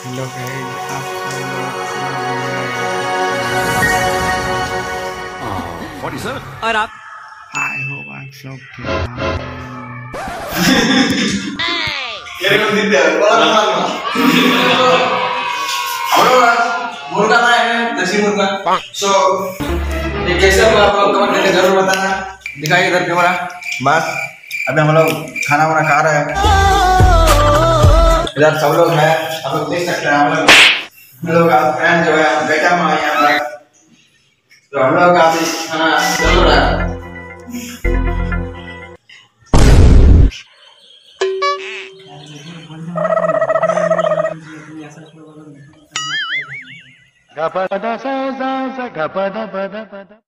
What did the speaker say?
Hello guys, आप सब What is that? और आप आई होप आप सब ठीक हैं। मुर्गा है देसी मुर्गा। सो ये कैसे होगा आप लोग कमेंट करके जरूर बताना। दिखाइए इधर कैमरा। बस अभी हम लोग खाना वाना खा रहे हैं। इधर सब लोग हैं, आप लोग देख सकते हैं। हम लोग का फ्रेंड जो है बेटा माँ यहाँ पर, तो हम लोग का भी खाना चल रहा है। Gapada sa sa sa gapada pada pada.